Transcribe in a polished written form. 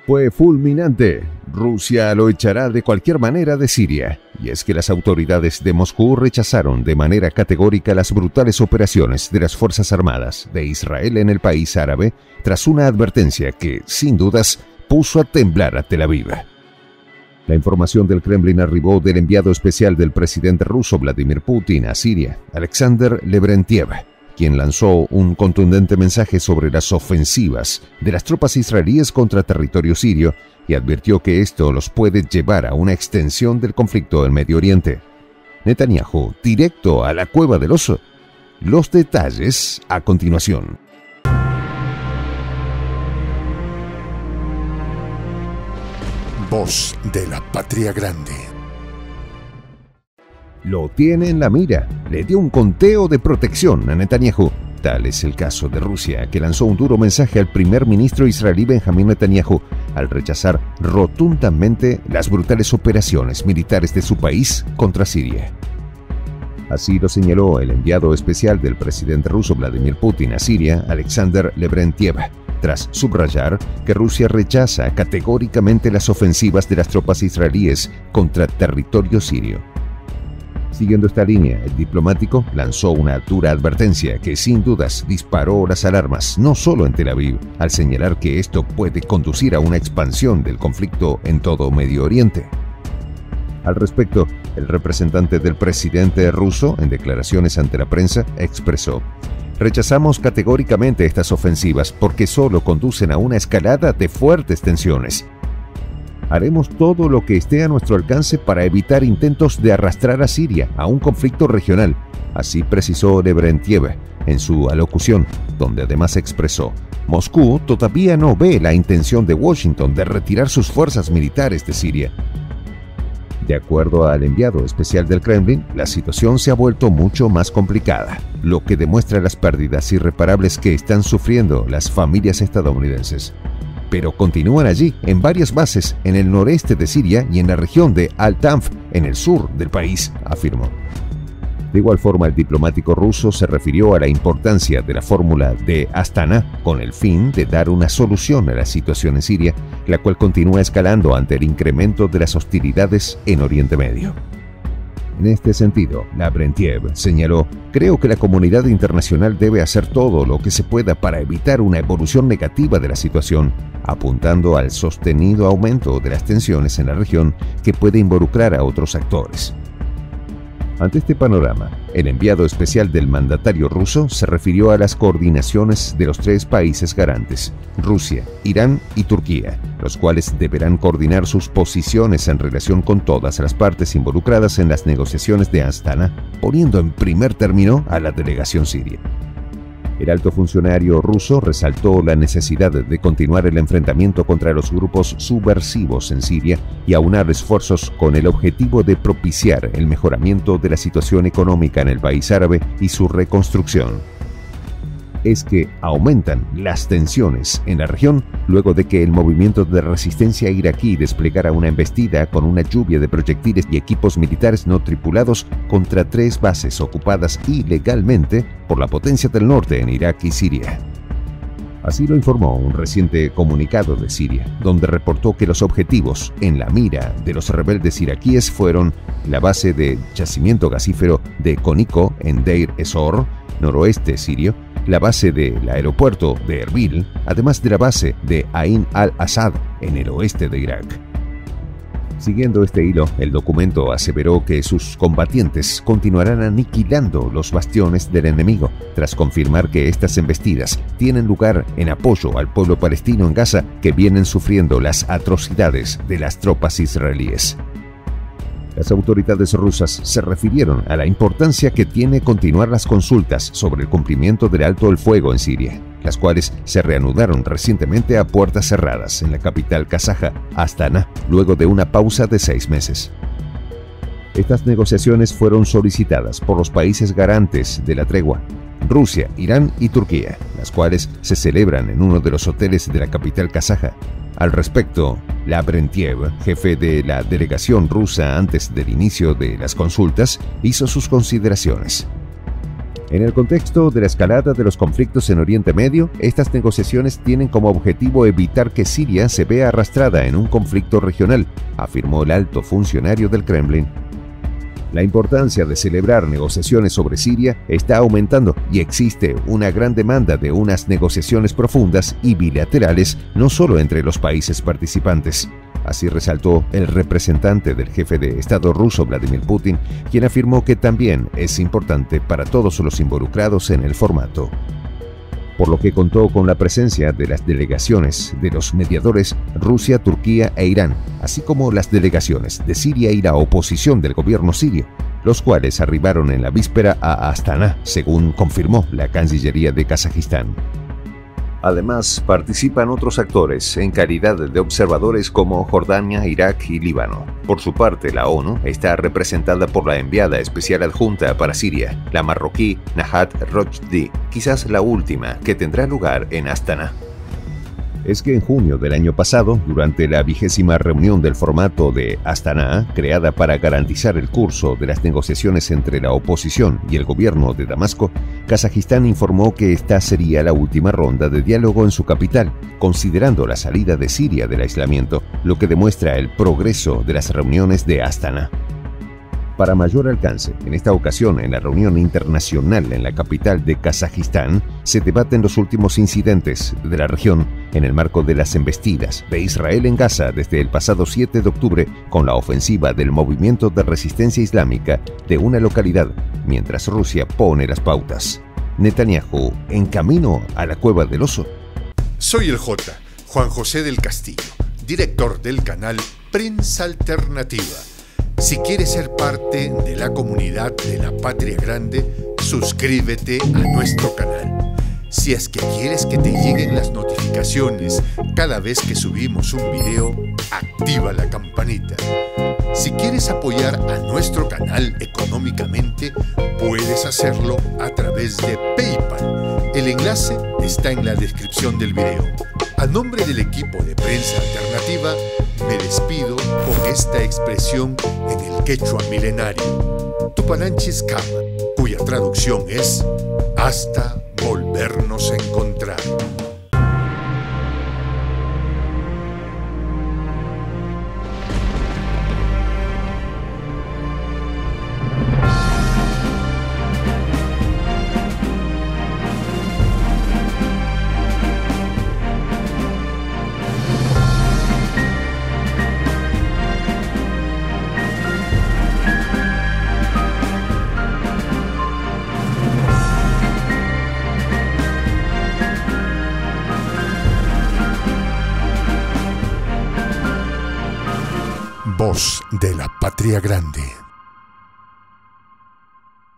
Fue fulminante. Rusia lo echará de cualquier manera de Siria. Y es que las autoridades de Moscú rechazaron de manera categórica las brutales operaciones de las Fuerzas Armadas de Israel en el país árabe, tras una advertencia que, sin dudas, puso a temblar a Tel Aviv. La información del Kremlin arribó del enviado especial del presidente ruso Vladimir Putin a Siria, Alexander Lebedev, quien lanzó un contundente mensaje sobre las ofensivas de las tropas israelíes contra territorio sirio y advirtió que esto los puede llevar a una extensión del conflicto en Medio Oriente. Netanyahu, directo a la cueva del oso. Los detalles a continuación. Voz de la Patria Grande. Lo tiene en la mira. Le dio un conteo de protección a Netanyahu. Tal es el caso de Rusia, que lanzó un duro mensaje al primer ministro israelí Benjamín Netanyahu al rechazar rotundamente las brutales operaciones militares de su país contra Siria. Así lo señaló el enviado especial del presidente ruso Vladimir Putin a Siria, Alexander Lebedev, tras subrayar que Rusia rechaza categóricamente las ofensivas de las tropas israelíes contra territorio sirio. Siguiendo esta línea, el diplomático lanzó una dura advertencia que sin dudas disparó las alarmas, no solo en Tel Aviv, al señalar que esto puede conducir a una expansión del conflicto en todo Medio Oriente. Al respecto, el representante del presidente ruso, en declaraciones ante la prensa, expresó: "Rechazamos categóricamente estas ofensivas porque solo conducen a una escalada de fuertes tensiones. Haremos todo lo que esté a nuestro alcance para evitar intentos de arrastrar a Siria a un conflicto regional", así precisó Lebedev en su alocución, donde además expresó: "Moscú todavía no ve la intención de Washington de retirar sus fuerzas militares de Siria". De acuerdo al enviado especial del Kremlin, la situación se ha vuelto mucho más complicada, lo que demuestra las pérdidas irreparables que están sufriendo las familias estadounidenses. Pero continúan allí, en varias bases en el noreste de Siria y en la región de Al-Tanf, en el sur del país, afirmó. De igual forma, el diplomático ruso se refirió a la importancia de la fórmula de Astana con el fin de dar una solución a la situación en Siria, la cual continúa escalando ante el incremento de las hostilidades en Oriente Medio. En este sentido, Lebedev señaló: "Creo que la comunidad internacional debe hacer todo lo que se pueda para evitar una evolución negativa de la situación", apuntando al sostenido aumento de las tensiones en la región que puede involucrar a otros actores. Ante este panorama, el enviado especial del mandatario ruso se refirió a las coordinaciones de los tres países garantes, Rusia, Irán y Turquía, los cuales deberán coordinar sus posiciones en relación con todas las partes involucradas en las negociaciones de Astana, poniendo en primer término a la delegación siria. El alto funcionario ruso resaltó la necesidad de continuar el enfrentamiento contra los grupos subversivos en Siria y aunar esfuerzos con el objetivo de propiciar el mejoramiento de la situación económica en el país árabe y su reconstrucción. Es que aumentan las tensiones en la región luego de que el movimiento de resistencia iraquí desplegara una embestida con una lluvia de proyectiles y equipos militares no tripulados contra 3 bases ocupadas ilegalmente por la potencia del norte en Irak y Siria. Así lo informó un reciente comunicado de Siria, donde reportó que los objetivos en la mira de los rebeldes iraquíes fueron la base de yacimiento gasífero de Cónico en Deir ez-Zor, noroeste sirio, la base del aeropuerto de Erbil, además de la base de Ain al-Assad en el oeste de Irak. Siguiendo este hilo, el documento aseveró que sus combatientes continuarán aniquilando los bastiones del enemigo, tras confirmar que estas embestidas tienen lugar en apoyo al pueblo palestino en Gaza, que vienen sufriendo las atrocidades de las tropas israelíes. Las autoridades rusas se refirieron a la importancia que tiene continuar las consultas sobre el cumplimiento del alto el fuego en Siria, las cuales se reanudaron recientemente a puertas cerradas en la capital kazaja, Astana, luego de una pausa de 6 meses. Estas negociaciones fueron solicitadas por los países garantes de la tregua, Rusia, Irán y Turquía, las cuales se celebran en uno de los hoteles de la capital kazaja. Al respecto, Lebedev, jefe de la delegación rusa antes del inicio de las consultas, hizo sus consideraciones. En el contexto de la escalada de los conflictos en Oriente Medio, estas negociaciones tienen como objetivo evitar que Siria se vea arrastrada en un conflicto regional, afirmó el alto funcionario del Kremlin. La importancia de celebrar negociaciones sobre Siria está aumentando y existe una gran demanda de unas negociaciones profundas y bilaterales, no solo entre los países participantes. Así resaltó el representante del jefe de Estado ruso Vladimir Putin, quien afirmó que también es importante para todos los involucrados en el formato. Por lo que contó con la presencia de las delegaciones de los mediadores Rusia, Turquía e Irán, así como las delegaciones de Siria y la oposición del gobierno sirio, los cuales arribaron en la víspera a Astana, según confirmó la Cancillería de Kazajistán. Además, participan otros actores en calidad de observadores como Jordania, Irak y Líbano. Por su parte, la ONU está representada por la enviada especial adjunta para Siria, la marroquí Nahat Rochdi, quizás la última que tendrá lugar en Astana. Es que en junio del año pasado, durante la 20ª reunión del formato de Astana, creada para garantizar el curso de las negociaciones entre la oposición y el gobierno de Damasco, Kazajistán informó que esta sería la última ronda de diálogo en su capital, considerando la salida de Siria del aislamiento, lo que demuestra el progreso de las reuniones de Astana. Para mayor alcance, en esta ocasión en la reunión internacional en la capital de Kazajistán, se debaten los últimos incidentes de la región en el marco de las embestidas de Israel en Gaza desde el pasado 7 de octubre con la ofensiva del movimiento de resistencia islámica de una localidad, mientras Rusia pone las pautas. Netanyahu en camino a la Cueva del Oso. Soy el J, Juan José del Castillo, director del canal Prensa Alternativa. Si quieres ser parte de la comunidad de la Patria Grande, suscríbete a nuestro canal. Si es que quieres que te lleguen las notificaciones cada vez que subimos un video, activa la campanita. Si quieres apoyar a nuestro canal económicamente, puedes hacerlo a través de PayPal. El enlace está en la descripción del video. A nombre del equipo de Prensa Alternativa, me despido con esta expresión en el quechua milenario, Tupananchis Kama, cuya traducción es hasta volvernos a encontrar. Voz de la Patria Grande.